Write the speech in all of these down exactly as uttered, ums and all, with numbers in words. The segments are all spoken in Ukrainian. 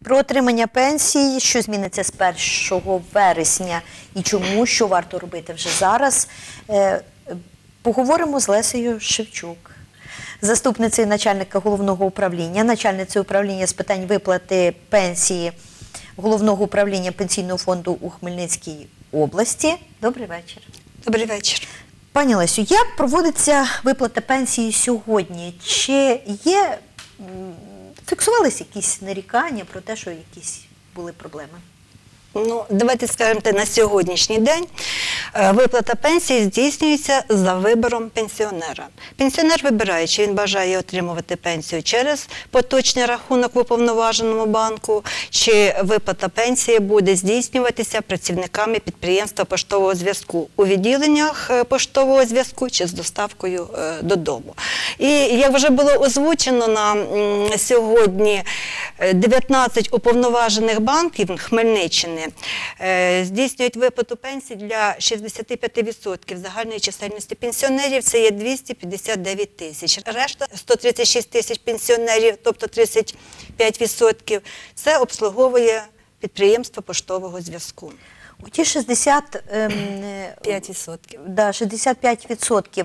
Про отримання пенсії, що зміниться з першого вересня і чому, що варто робити вже зараз, поговоримо з Лесею Шевчук, заступницею начальника головного управління, начальницею управління з питань виплати пенсії Головного управління Пенсійного фонду у Хмельницькій області. Добрий вечір. Добрий вечір. Пані Лесю, як проводиться виплата пенсії сьогодні? Чи є, фіксувалися якісь нарікання про те, що якісь були проблеми? Ну, давайте скажемо, на сьогоднішній день виплата пенсії здійснюється за вибором пенсіонера. Пенсіонер вибирає, чи він бажає отримувати пенсію через поточний рахунок в уповноваженому банку, чи виплата пенсії буде здійснюватися працівниками підприємства поштового зв'язку у відділеннях поштового зв'язку чи з доставкою додому. І як вже було озвучено, на сьогодні дев'ятнадцять уповноважених банків Хмельниччини здійснюють виплату пенсій для шістдесят п'ять відсотків загальної чисельності пенсіонерів, це є двісті п'ятдесят дев'ять тисяч. Решта сто тридцять шість тисяч пенсіонерів, тобто тридцять п'ять відсотків, це обслуговує підприємство поштового зв'язку. У ті шістдесят п'ять відсотків. Да, шістдесят п'ять відсотків.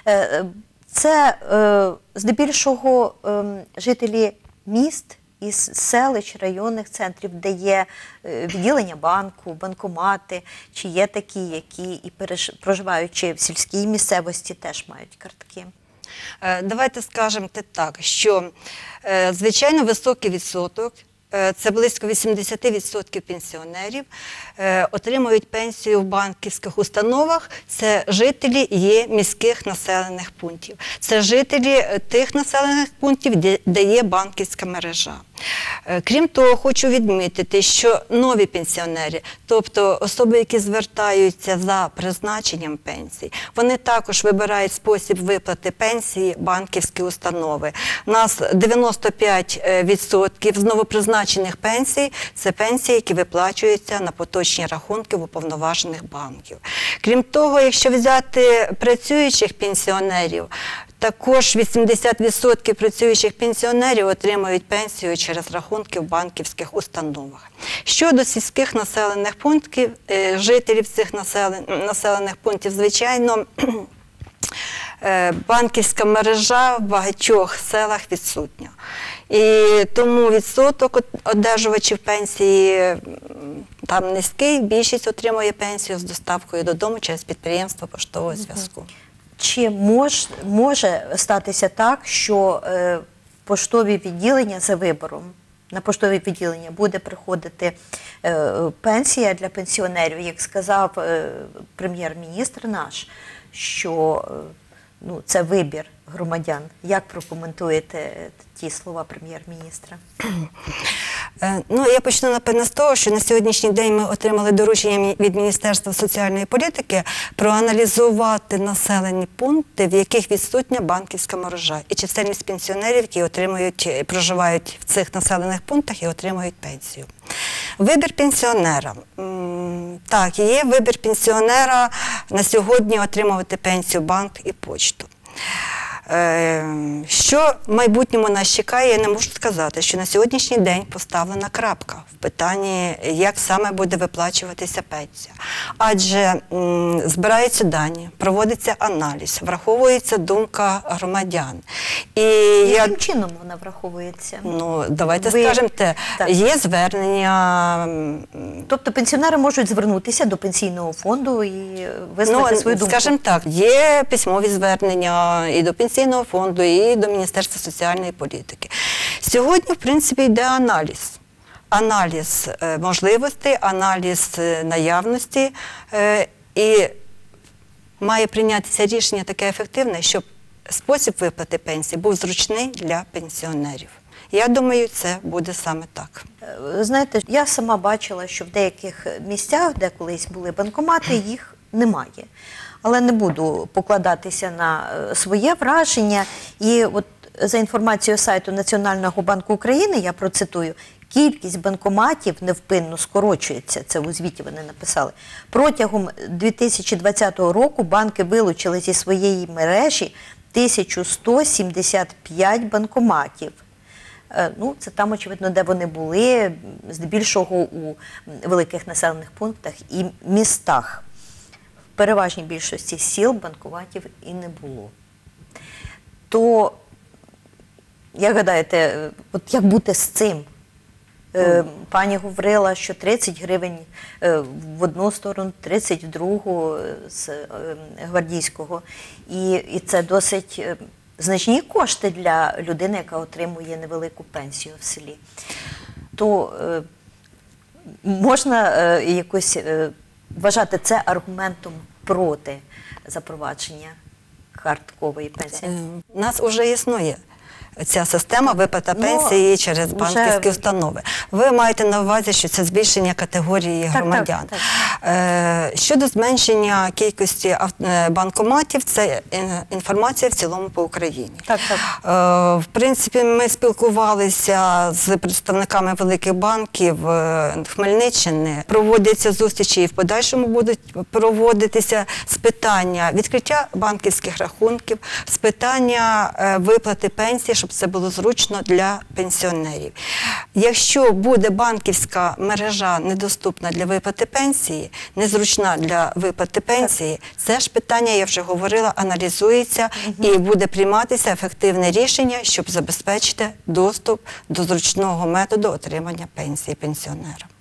Це здебільшого жителі міст із селищ, районних центрів, де є відділення банку, банкомати, чи є такі, які і проживаючи в сільській місцевості, теж мають картки? Давайте скажемо так, що звичайно високий відсоток, це близько вісімдесят відсотків пенсіонерів, отримують пенсію в банківських установах. Це жителі є міських населених пунктів. Це жителі тих населених пунктів, де є банківська мережа. Крім того, хочу відмітити, що нові пенсіонери, тобто особи, які звертаються за призначенням пенсій, вони також вибирають спосіб виплати пенсії банківські установи. У нас дев'яносто п'ять відсотків з новопризначених пенсій – це пенсії, які виплачуються на поточні рахунки в уповноважених банків. Крім того, якщо взяти працюючих пенсіонерів, також вісімдесят відсотків працюючих пенсіонерів отримують пенсію через рахунки в банківських установах. Щодо сільських населених пунктів, жителів цих населених пунктів, звичайно, банківська мережа в багатьох селах відсутня. І тому відсоток одержувачів пенсії там низький, більшість отримує пенсію з доставкою додому через підприємство поштового зв'язку. Чи мож, може статися так, що е, поштові відділення за вибором, на поштові відділення буде приходити е, пенсія для пенсіонерів, як сказав е, прем'єр-міністр наш, що е, ну, це вибір громадян. Як прокоментуєте ті слова прем'єр-міністра? Ну, я почну, напевно, з того, що на сьогоднішній день ми отримали доручення від Міністерства соціальної політики проаналізувати населені пункти, в яких відсутня банківська мережа, і чисельність пенсіонерів, які отримують, проживають в цих населених пунктах і отримують пенсію. Вибір пенсіонера. Так, є вибір пенсіонера на сьогодні отримувати пенсію банк і почту. Що в майбутньому нас чекає, я не можу сказати, що на сьогоднішній день поставлена крапка в питанні, як саме буде виплачуватися пенсія. Адже м, збираються дані, проводиться аналіз, враховується думка громадян. І яким я... чином вона враховується? Ну, давайте Ви... скажемо те, так. Є звернення. Тобто пенсіонери можуть звернутися до пенсійного фонду і висловити ну, свою думку? Скажімо так, є письмові звернення і до пенсійного фонду, і до Міністерства соціальної політики. Сьогодні, в принципі, йде аналіз. Аналіз можливостей, аналіз наявності, і має прийнятися рішення таке ефективне, щоб спосіб виплати пенсії був зручний для пенсіонерів. Я думаю, це буде саме так. Знаєте, я сама бачила, що в деяких місцях, де колись були банкомати, їх немає. Але не буду покладатися на своє враження. І от за інформацією сайту Національного банку України, я процитую, кількість банкоматів невпинно скорочується, це у звіті вони написали. Протягом дві тисячі двадцятого року банки вилучили зі своєї мережі тисячу сто сімдесят п'ять банкоматів. Е, Ну, це там, очевидно, де вони були, здебільшого у великих населених пунктах і містах. В переважній більшості сіл банкоматів і не було. То, як гадаєте, от як бути з цим? Е, Пані говорила, що тридцять гривень е, в одну сторону, тридцять в другу е, з е, гвардійського. І, і це досить е, значні кошти для людини, яка отримує невелику пенсію в селі. То е, можна е, якось е, вважати це аргументом проти запровадження карткової пенсії? У нас вже існує ця система виплата Ну, пенсії через вже- банківські установи. Ви маєте на увазі, що це збільшення категорії так, громадян. так. Е, Щодо зменшення кількості ав- е, банкоматів, це ін- інформація в цілому по Україні. Так, так. Е, В принципі, ми спілкувалися з представниками великих банків е, Хмельниччини. Проводяться зустрічі і в подальшому будуть проводитися з питання відкриття банківських рахунків, з питання е, виплати пенсії, щоб це було зручно для пенсіонерів. Якщо буде банківська мережа недоступна для виплати пенсії, незручна для виплати пенсії, це ж питання, я вже говорила, аналізується і буде прийматися ефективне рішення, щоб забезпечити доступ до зручного методу отримання пенсії пенсіонера.